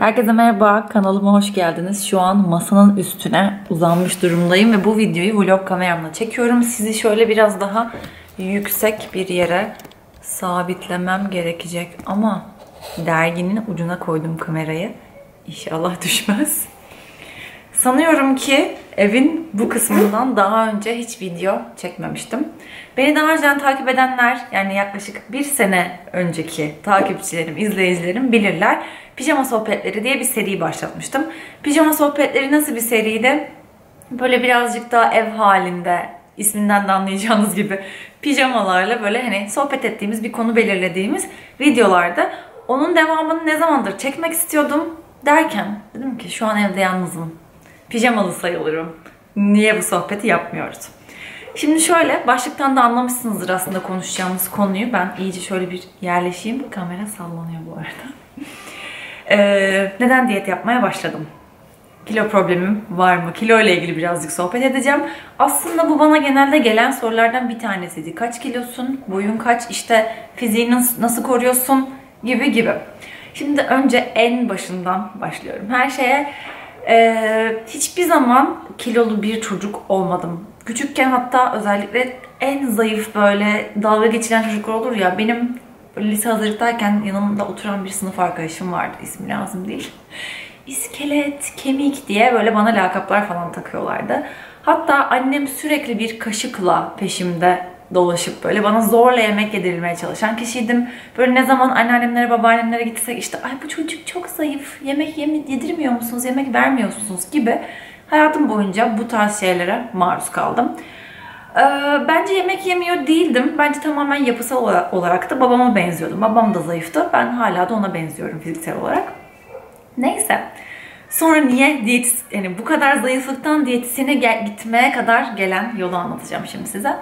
Herkese merhaba, kanalıma hoş geldiniz. Şu an masanın üstüne uzanmış durumdayım ve bu videoyu vlog kameramla çekiyorum. Sizi şöyle biraz daha yüksek bir yere sabitlemem gerekecek ama derginin ucuna koydum kamerayı. İnşallah düşmez. Sanıyorum ki evin bu kısmından daha önce hiç video çekmemiştim. Beni daha önceden takip edenler, yani yaklaşık bir sene önceki takipçilerim, izleyicilerim bilirler. Pijama Sohbetleri diye bir seri başlatmıştım. Pijama Sohbetleri nasıl bir seriydi? Böyle birazcık daha ev halinde, isminden de anlayacağınız gibi pijamalarla böyle hani sohbet ettiğimiz bir konu belirlediğimiz videolarda. Onun devamını ne zamandır çekmek istiyordum derken dedim ki şu an evde yalnızım. Pijamalı sayılırım. Niye bu sohbeti yapmıyoruz? Şimdi şöyle, başlıktan da anlamışsınızdır aslında konuşacağımız konuyu. Ben iyice şöyle bir yerleşeyim. Kamera sallanıyor bu arada. Neden diyet yapmaya başladım? Kilo problemim var mı? Kilo ile ilgili birazcık sohbet edeceğim. Aslında bu bana genelde gelen sorulardan bir tanesiydi. Kaç kilosun? Boyun kaç? İşte fiziğini nasıl koruyorsun? Gibi gibi. Şimdi önce en başından başlıyorum. Her şeye hiçbir zaman kilolu bir çocuk olmadım. Küçükken hatta özellikle en zayıf böyle dalga geçilen çocuklar olur ya. Benim lise hazırlıktayken yanımda oturan bir sınıf arkadaşım vardı. İsmi lazım değil. İskelet, kemik diye böyle bana lakaplar falan takıyorlardı. Hatta annem sürekli bir kaşıkla peşimde dolaşıp böyle bana zorla yemek yedirilmeye çalışan kişiydim. Böyle ne zaman anneannemlere, babaannemlere gitsek işte ay bu çocuk çok zayıf, yemek yedirmiyor musunuz, yemek vermiyorsunuz gibi hayatım boyunca bu tarz şeylere maruz kaldım. Bence yemek yemiyor değildim. Bence tamamen yapısal olarak da babama benziyordum. Babam da zayıftı. Ben hala da ona benziyorum fiziksel olarak. Neyse. Sonra niye yani bu kadar zayıflıktan diyetisyene gitmeye kadar gelen yolu anlatacağım şimdi size.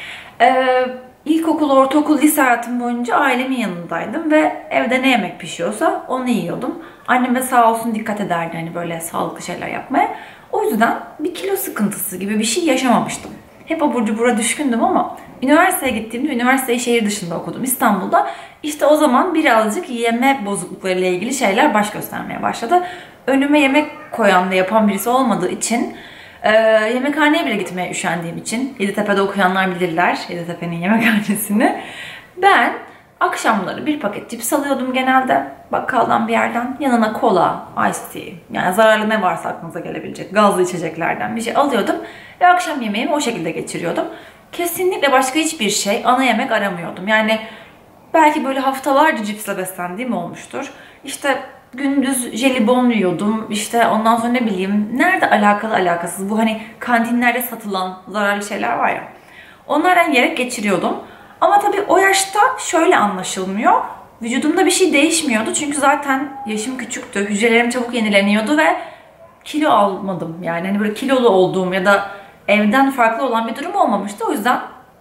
İlkokul, ortaokul, lise hayatım boyunca ailemin yanındaydım ve evde ne yemek pişiyorsa onu yiyordum. Annem de sağ olsun dikkat ederdi hani böyle sağlıklı şeyler yapmaya. O yüzden bir kilo sıkıntısı gibi bir şey yaşamamıştım. Hep abur cubura düşkündüm ama üniversiteye gittiğimde, üniversiteyi şehir dışında okudum İstanbul'da. İşte o zaman birazcık yeme bozukluklarıyla ilgili şeyler baş göstermeye başladı. Önüme yemek koyan ve yapan birisi olmadığı için, yemekhaneye bile gitmeye üşendiğim için, Yeditepe'de okuyanlar bilirler Yeditepe'nin yemekhanesini. Ben akşamları bir paket cips alıyordum genelde bakkaldan bir yerden. Yanına kola, ice tea, yani zararlı ne varsa aklınıza gelebilecek gazlı içeceklerden bir şey alıyordum. Ve akşam yemeğimi o şekilde geçiriyordum. Kesinlikle başka hiçbir şey, ana yemek aramıyordum. Yani belki böyle haftalarca cipsle beslendiğim olmuştur. İşte gündüz jelibon yiyordum. İşte ondan sonra ne bileyim nerede alakalı alakasız bu hani kantinlerde satılan zararlı şeyler var ya. Onlardan yiyerek geçiriyordum. Ama tabii o yaşta şöyle anlaşılmıyor. Vücudumda bir şey değişmiyordu. Çünkü zaten yaşım küçüktü. Hücrelerim çabuk yenileniyordu ve kilo almadım. Yani hani böyle kilolu olduğum ya da evden farklı olan bir durum olmamıştı. O yüzden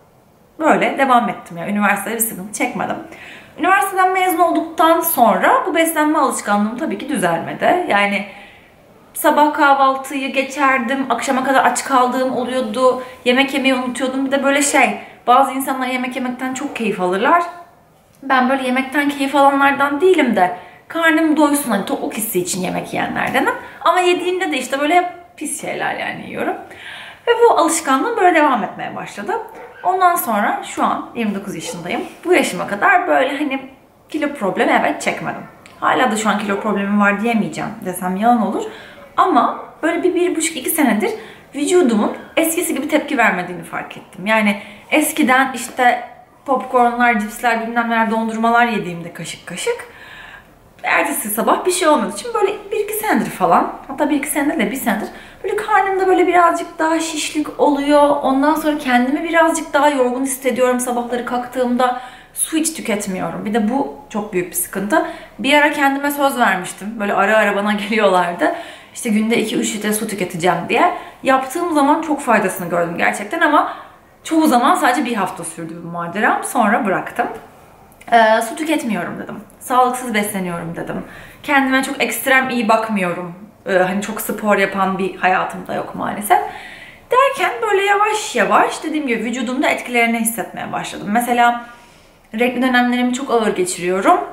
böyle devam ettim. Yani üniversitede bir sıkıntı çekmedim. Üniversiteden mezun olduktan sonra bu beslenme alışkanlığım tabii ki düzelmedi. Yani sabah kahvaltıyı geçerdim, akşama kadar aç kaldığım oluyordu, yemek yemeyi unutuyordum. Bir de böyle bazı insanlar yemek yemekten çok keyif alırlar. Ben böyle yemekten keyif alanlardan değilim de karnım doysun hani tokluk hissi için yemek yiyenlerdenim. Ama yediğimde de işte böyle hep pis şeyler yani yiyorum. Ve bu alışkanlığım böyle devam etmeye başladı. Ondan sonra şu an 29 yaşındayım. Bu yaşıma kadar böyle hani kilo problemi evet çekmedim. Hala da şu an kilo problemim var diyemeyeceğim desem yalan olur. Ama böyle bir buçuk iki senedir vücudumun eskisi gibi tepki vermediğini fark ettim. Yani eskiden işte popcornlar, cipsler, bilmem neler, dondurmalar yediğimde kaşık kaşık. Ertesi sabah bir şey olmadığı için böyle bir iki senedir falan, hatta bir iki senedir de bir senedir böyle karnımda böyle birazcık daha şişlik oluyor. Ondan sonra kendimi birazcık daha yorgun hissediyorum sabahları kalktığımda. Su hiç tüketmiyorum. Bir de bu çok büyük bir sıkıntı. Bir ara kendime söz vermiştim. Böyle ara ara bana geliyorlardı. İşte günde 2-3 litre su tüketeceğim diye. Yaptığım zaman çok faydasını gördüm gerçekten ama çoğu zaman sadece bir hafta sürdü bu maceram. Sonra bıraktım. Su tüketmiyorum dedim. Sağlıksız besleniyorum dedim. Kendime çok ekstrem iyi bakmıyorum. Hani çok spor yapan bir hayatım da yok maalesef. Derken böyle yavaş yavaş dediğim gibi vücudumda etkilerini hissetmeye başladım. Mesela regl dönemlerimi çok ağır geçiriyorum.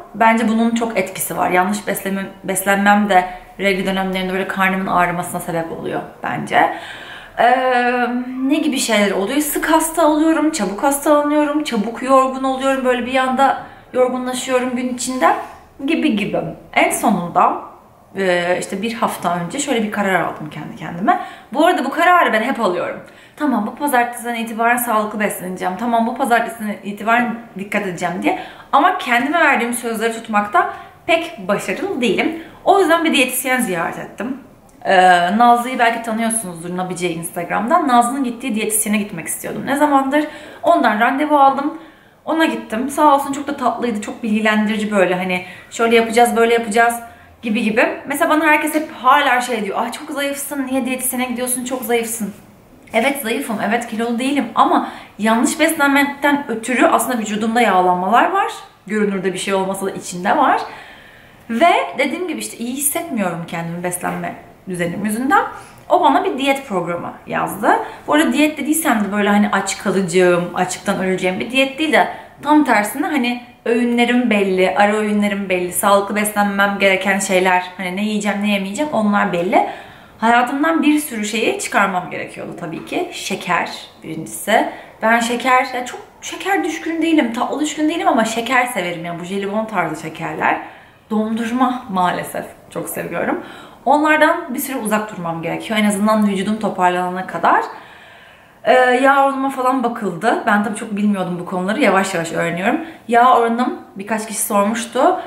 bence bunun çok etkisi var. Yanlış beslenmem de regl dönemlerinde böyle karnımın ağrımasına sebep oluyor bence. Ne gibi şeyler oluyor? Sık hasta oluyorum, çabuk hastalanıyorum, çabuk yorgun oluyorum. Böyle bir anda yorgunlaşıyorum gün içinde gibi. En sonunda işte bir hafta önce şöyle bir karar aldım kendi kendime. Bu arada bu kararı ben hep alıyorum. Tamam, bu pazartesiden itibaren sağlıklı besleneceğim. Tamam, bu pazartesiden itibaren dikkat edeceğim diye. Ama kendime verdiğim sözleri tutmakta pek başarılı değilim. O yüzden bir diyetisyen ziyaret ettim. Nazlı'yı belki tanıyorsunuzdur, Nabice'yi Instagram'dan. Nazlı'nın gittiği diyetisyene gitmek istiyordum. Ne zamandır? Ondan randevu aldım. Ona gittim. Sağ olsun, çok da tatlıydı, çok bilgilendirici, böyle hani şöyle yapacağız, böyle yapacağız gibi. Mesela bana herkes hep hala şey diyor. Ah, çok zayıfsın, niye diyetisyene gidiyorsun, çok zayıfsın. Evet zayıfım, evet kilolu değilim ama yanlış beslenmekten ötürü aslında vücudumda yağlanmalar var. Görünürde bir şey olmasa da içinde var. Ve dediğim gibi işte iyi hissetmiyorum kendimi beslenme düzenim yüzünden. O bana bir diyet programı yazdı. Bu arada diyet dediysem de böyle hani aç kalacağım, açlıktan öleceğim bir diyet değil de tam tersine hani öğünlerim belli, ara öğünlerim belli, sağlıklı beslenmem gereken şeyler, hani ne yiyeceğim ne yemeyeceğim onlar belli. Hayatımdan bir sürü şeyi çıkarmam gerekiyordu tabii ki. Şeker birincisi. Ben çok şeker düşkün değilim, tatlı düşkün değilim ama şeker severim. Yani bu jelibon tarzı şekerler. Dondurma maalesef çok seviyorum. Onlardan bir süre uzak durmam gerekiyor. En azından vücudum toparlanana kadar. Yağ oranıma falan bakıldı. Ben tabii çok bilmiyordum bu konuları. Yavaş yavaş öğreniyorum. Yağ oranım birkaç kişi sormuştu.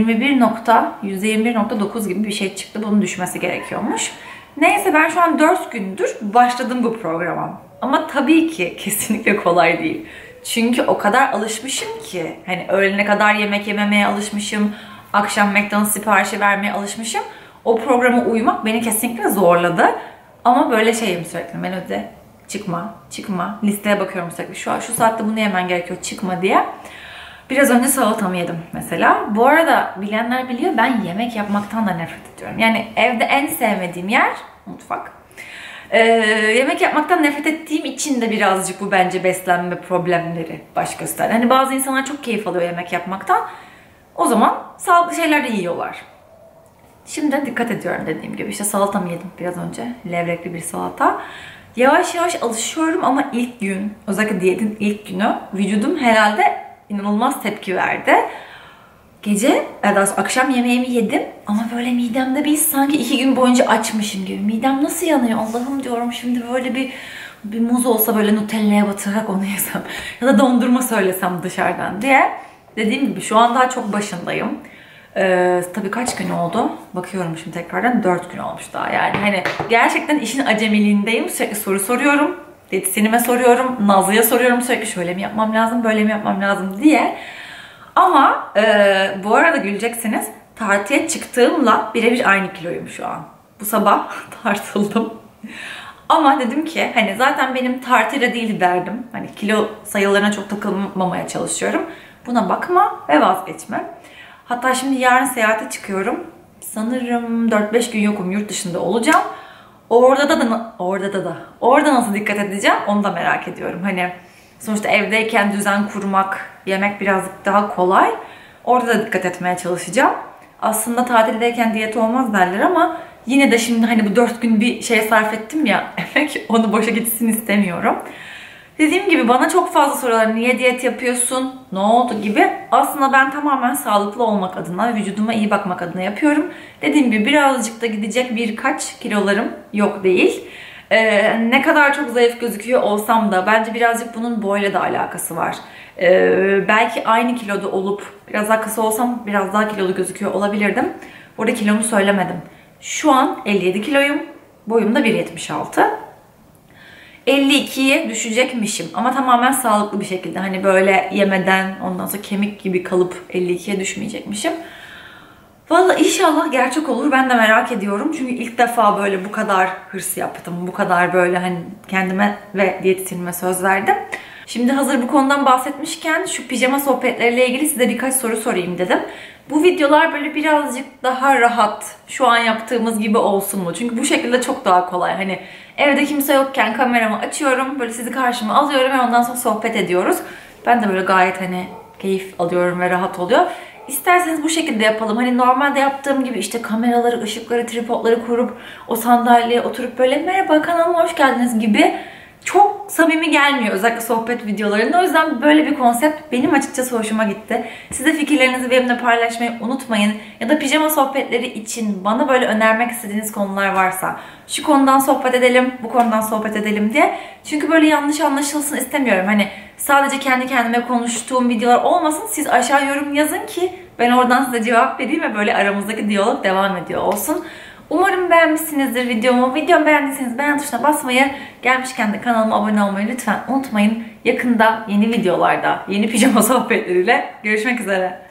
%21.9 gibi bir şey çıktı. Bunun düşmesi gerekiyormuş. Neyse ben şu an 4 gündür başladım bu programa. Ama tabii ki kesinlikle kolay değil. Çünkü o kadar alışmışım ki. Hani öğlene kadar yemek yememeye alışmışım. Akşam McDonald's siparişi vermeye alışmışım. O programa uymak beni kesinlikle zorladı. Ama böyle şeyim sürekli menüde. Çıkma. Listeye bakıyorum sürekli. Şu saatte bunu yemen gerekiyor, çıkma diye. Biraz önce salatamı yedim mesela. Bu arada bilenler biliyor, ben yemek yapmaktan da nefret ediyorum. Yani evde en sevmediğim yer mutfak. Yemek yapmaktan nefret ettiğim için de birazcık bu bence beslenme problemleri baş gösterdi. Hani bazı insanlar çok keyif alıyor yemek yapmaktan. O zaman sağlıklı şeyler de yiyorlar. Şimdi dikkat ediyorum dediğim gibi. İşte salatamı yedim biraz önce. Levrekli bir salata. Yavaş yavaş alışıyorum ama ilk gün, özellikle diyetin ilk günü vücudum herhalde inanılmaz tepki verdi. Akşam yemeğimi yedim ama böyle midemde bir sanki 2 gün boyunca açmışım gibi. Midem nasıl yanıyor Allah'ım diyorum, şimdi böyle bir muz olsa böyle Nutella'ya batırarak onu yesem ya da dondurma söylesem dışarıdan diye. Dediğim gibi şu an daha çok başındayım. Tabii kaç gün oldu? Bakıyorum şimdi tekrardan, 4 gün olmuş daha yani. Hani gerçekten işin acemiliğindeyim. Sürekli soru soruyorum. Diyetisyenime soruyorum. Nazlı'ya soruyorum sürekli, şöyle mi yapmam lazım, böyle mi yapmam lazım diye. Ama bu arada güleceksiniz. Tartıya çıktığımla birebir aynı kiloyum şu an. Bu sabah tartıldım. Ama dedim ki hani zaten benim tartıyla değil derdim. Hani kilo sayılarına çok takılmamaya çalışıyorum. Buna bakma ve vazgeçme. Hatta şimdi yarın seyahate çıkıyorum. Sanırım 4-5 gün yokum, yurt dışında olacağım. Orada nasıl dikkat edeceğim onu da merak ediyorum. Hani sonuçta evdeyken düzen kurmak, yemek birazcık daha kolay. Orada da dikkat etmeye çalışacağım. Aslında tatildeyken diyet olmaz derler ama yine de şimdi hani bu 4 gün bir şeye sarf ettim ya emek, onu boşa gitsin istemiyorum. Dediğim gibi bana çok fazla soruyorlar, niye diyet yapıyorsun, ne oldu gibi. Aslında ben tamamen sağlıklı olmak adına, vücuduma iyi bakmak adına yapıyorum. Dediğim gibi birazcık da gidecek birkaç kilolarım yok değil. Ne kadar çok zayıf gözüküyor olsam da bence birazcık bunun boyla da alakası var. Belki aynı kiloda olup biraz daha kısa olsam biraz daha kilolu gözüküyor olabilirdim. Burada kilomu söylemedim. Şu an 57 kiloyum. Boyum da 1.76. 52'ye düşecekmişim ama tamamen sağlıklı bir şekilde. Hani böyle yemeden ondan sonra kemik gibi kalıp 52'ye düşmeyecekmişim. Vallahi inşallah gerçek olur. Ben de merak ediyorum. Çünkü ilk defa böyle bu kadar hırs yaptım. Bu kadar böyle hani kendime ve diyetisyenime söz verdim. Şimdi hazır bu konudan bahsetmişken şu pijama sohbetleriyle ilgili size birkaç soru sorayım dedim. Bu videolar böyle birazcık daha rahat, şu an yaptığımız gibi olsun mu? Çünkü bu şekilde çok daha kolay. Hani evde kimse yokken kameramı açıyorum, böyle sizi karşıma alıyorum ve ondan sonra sohbet ediyoruz. Ben de böyle gayet hani keyif alıyorum ve rahat oluyor. isterseniz bu şekilde yapalım. Hani normalde yaptığım gibi işte kameraları, ışıkları, tripodları kurup o sandalyeye oturup böyle merhaba kanalıma hoş geldiniz gibi çok samimi gelmiyor özellikle sohbet videolarında. O yüzden böyle bir konsept benim açıkçası hoşuma gitti. Siz de fikirlerinizi benimle paylaşmayı unutmayın. Ya da pijama sohbetleri için bana böyle önermek istediğiniz konular varsa şu konudan sohbet edelim, bu konudan sohbet edelim diye. Çünkü böyle yanlış anlaşılsın istemiyorum. Hani sadece kendi kendime konuştuğum videolar olmasın. Siz aşağı yorum yazın ki ben oradan size cevap vereyim ve böyle aramızdaki diyalog devam ediyor olsun. Umarım beğenmişsinizdir videomu. Videomu beğendiyseniz beğen tuşuna basmayı, gelmişken de kanalıma abone olmayı lütfen unutmayın. Yakında yeni videolarda, yeni pijama sohbetleriyle görüşmek üzere.